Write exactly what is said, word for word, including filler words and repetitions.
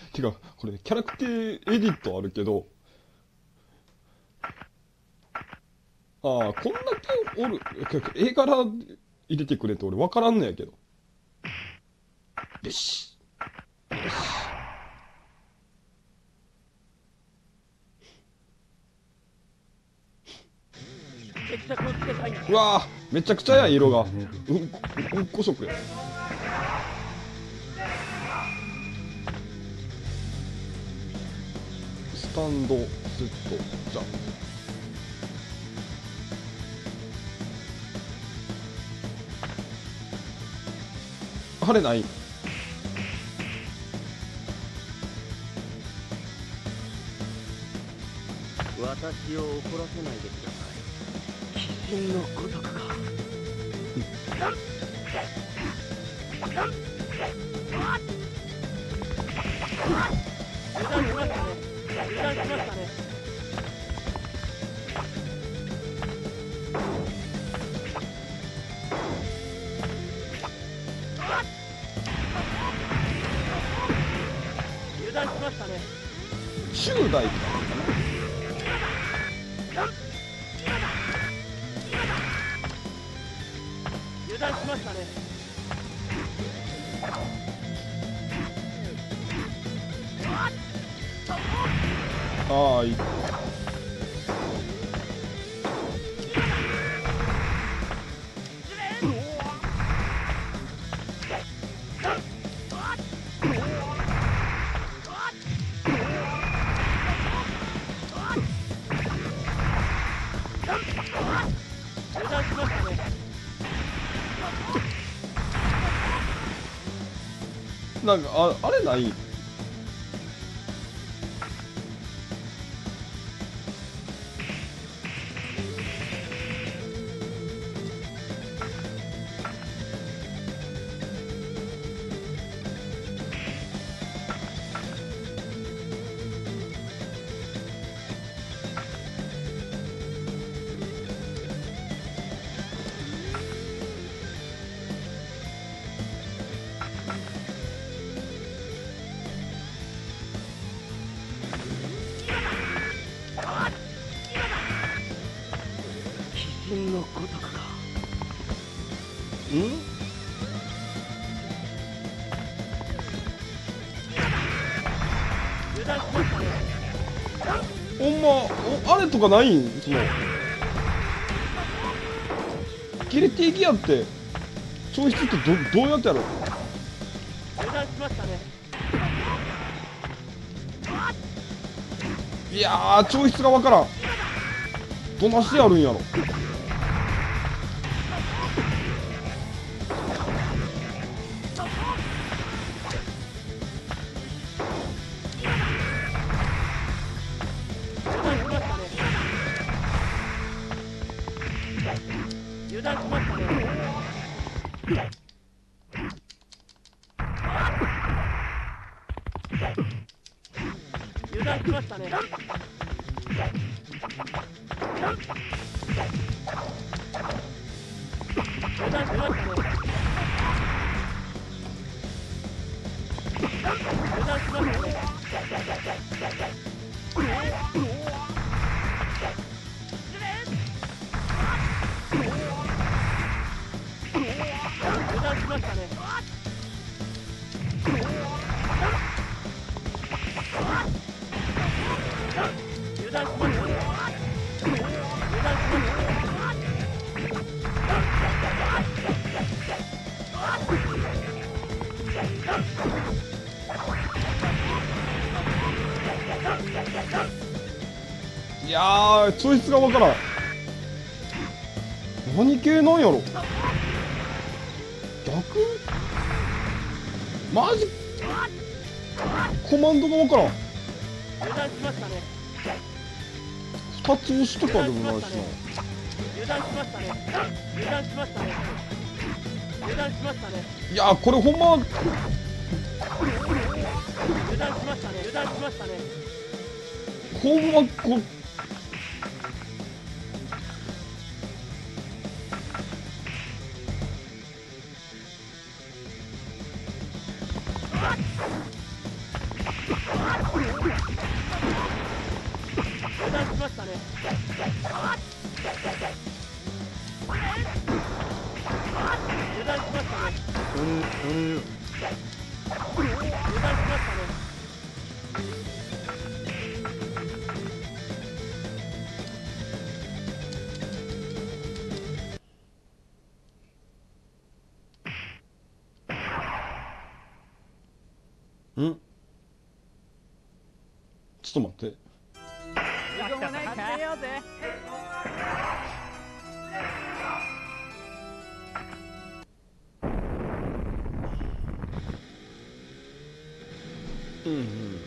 てか、これ、キャラクターエディットあるけど、ああ、こんだけおる、絵柄入れてくれて俺分からんのやけど。よし。よし。うわぁ、めちゃくちゃや、色が。うん、うんこ色や。スタンドセット、じゃあ。あれない？ 私を怒らせないでください。鬼神のごとくか。油断しましたね。油断しましたね。油断しましたね。 中大か。 油断しましたね。 ああ、いい。なんか、あ、あれない？ 鬼神のごとくか。 ん？ 油断しましたね。 ほんま、お、あれとかないん？その、切れていきやって、調子ってど、どうやってやろう？ 油断しましたね。 いやー、調子がわからん。どなしてやるんやろ。 油断しましたね。油断しましたね。油断しましたね。油断しましたね。油断しましたね。油断しましたね。油断しましたね。 いやー、調子がわからん。何系なんやろ。逆？マジ？コマンドがわからん。 油断しましたね。 二つ押しとかでもないしな。 油断しましたね。油断しましたね。油断しましたね。 いやー、これほんま、 油断しましたね。油断しましたね。 ほんま、こ、 ましたね。油断しましたね。 やれ、やれよ。 油断しましたね。 んちょっと待って。 しょうがないか。始めようぜ。 うんうん。